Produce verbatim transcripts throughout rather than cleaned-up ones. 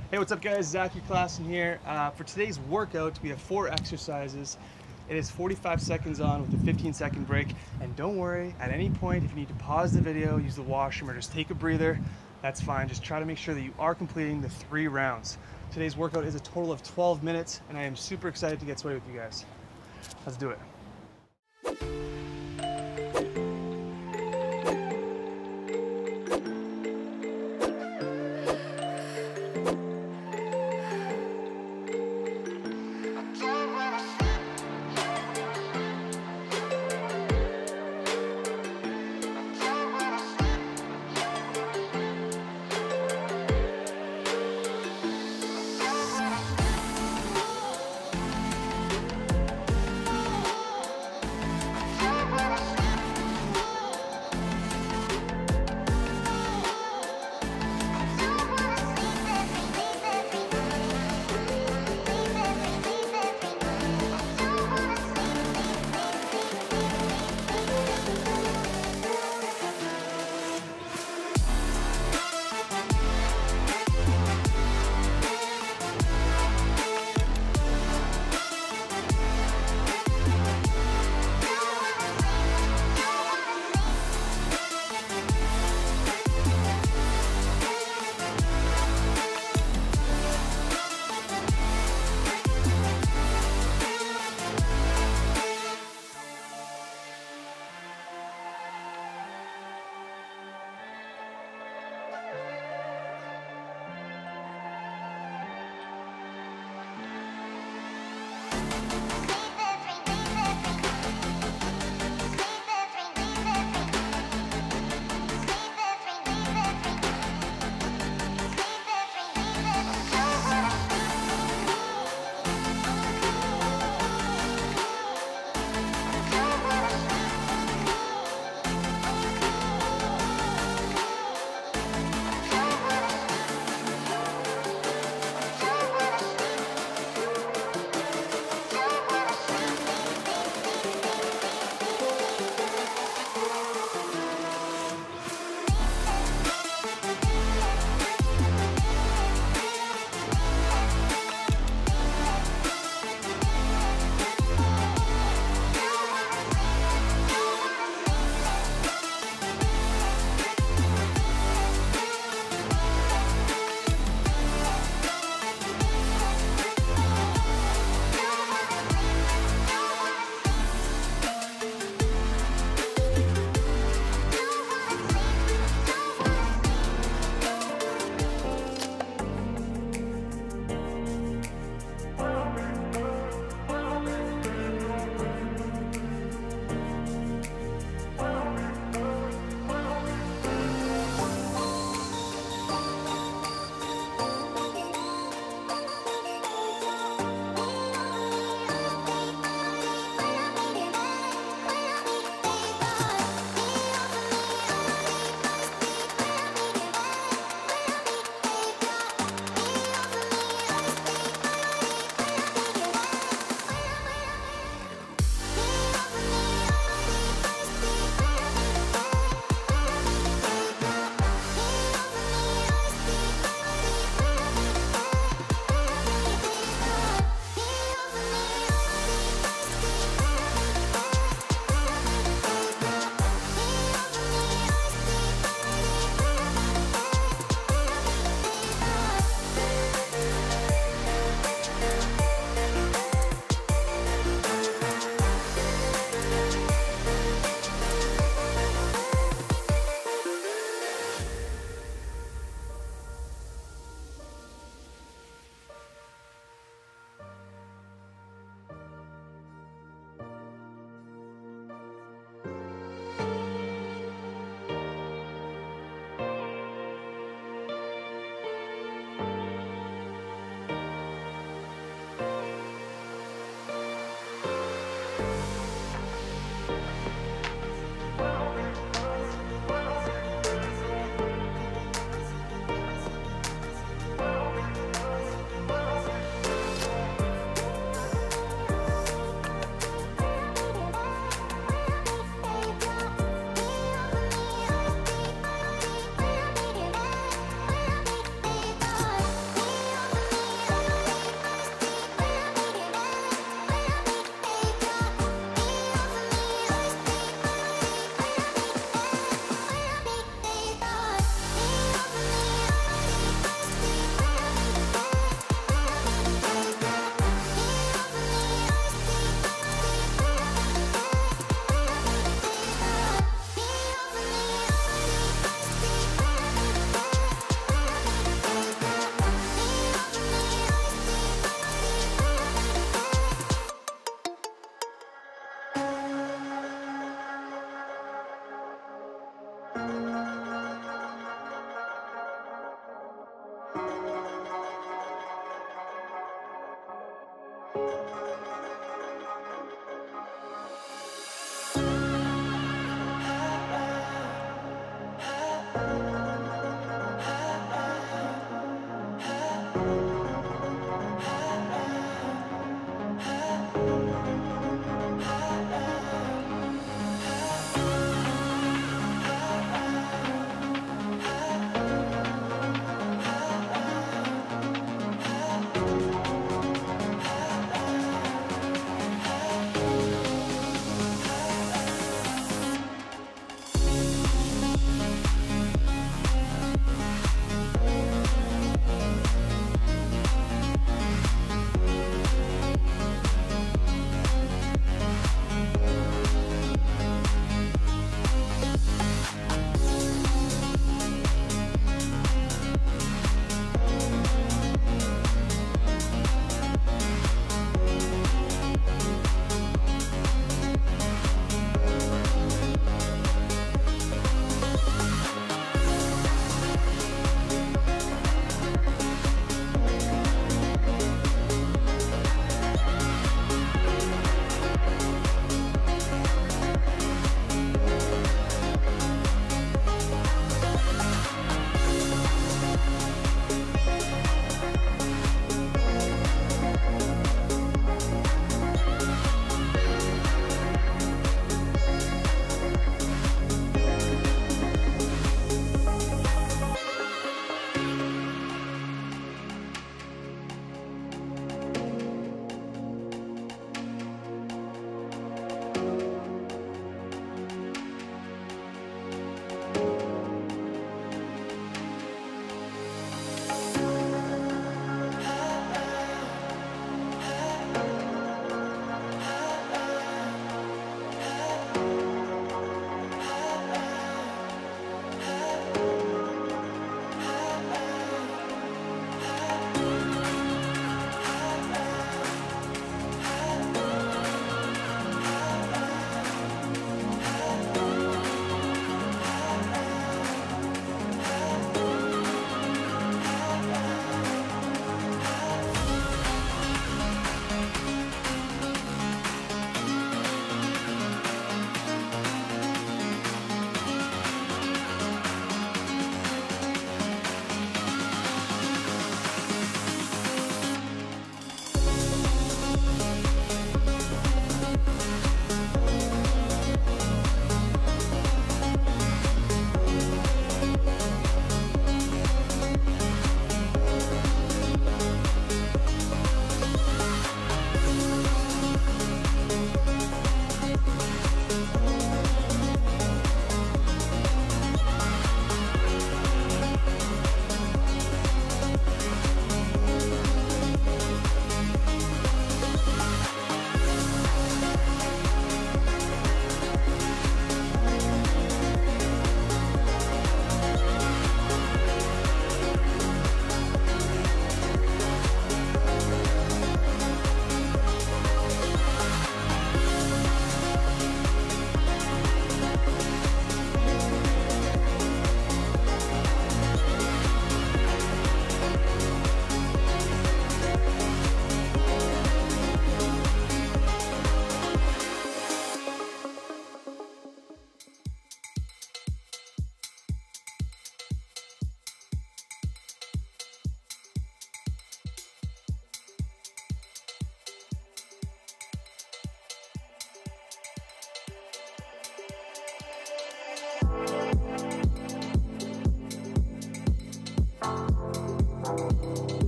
Hey, what's up guys? Zachary Klassen here. Uh, for today's workout, we have four exercises. It is forty-five seconds on with a fifteen second break. And don't worry, at any point, if you need to pause the video, use the washroom, or just take a breather, that's fine. Just try to make sure that you are completing the three rounds. Today's workout is a total of twelve minutes, and I am super excited to get started with you guys. Let's do it.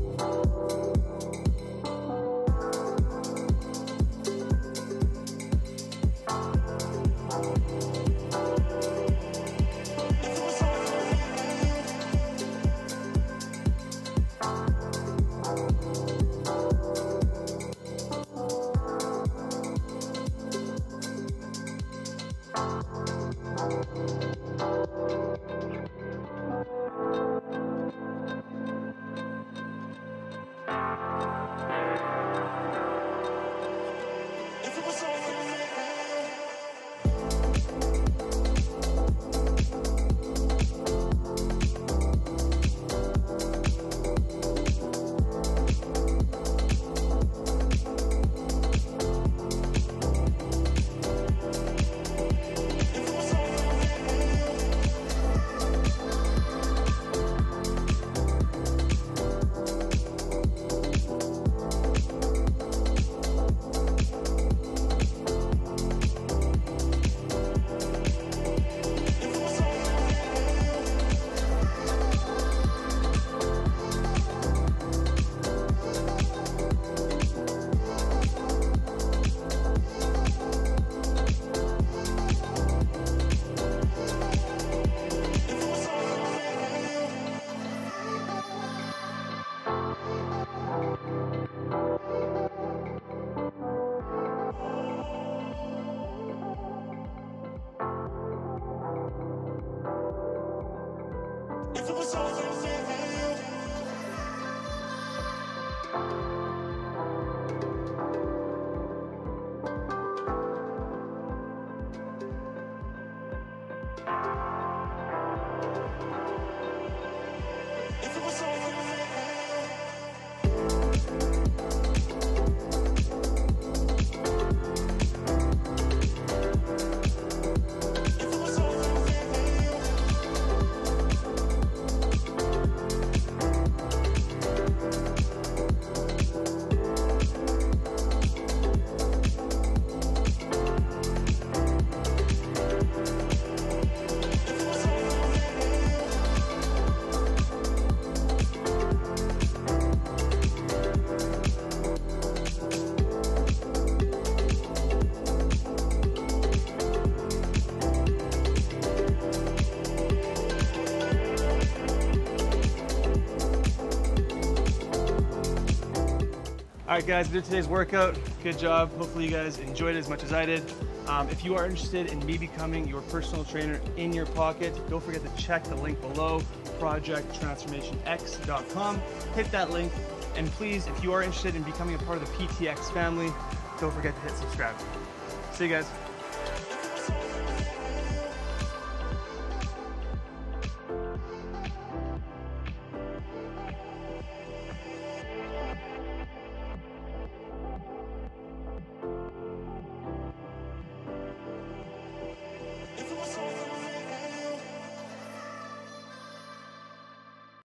All right, guys, we did today's workout. Good job. Hopefully you guys enjoyed it as much as I did. Um, if you are interested in me becoming your personal trainer in your pocket, don't forget to check the link below, project transformation x dot com. Hit that link. And please, if you are interested in becoming a part of the P T X family, don't forget to hit subscribe. See you guys.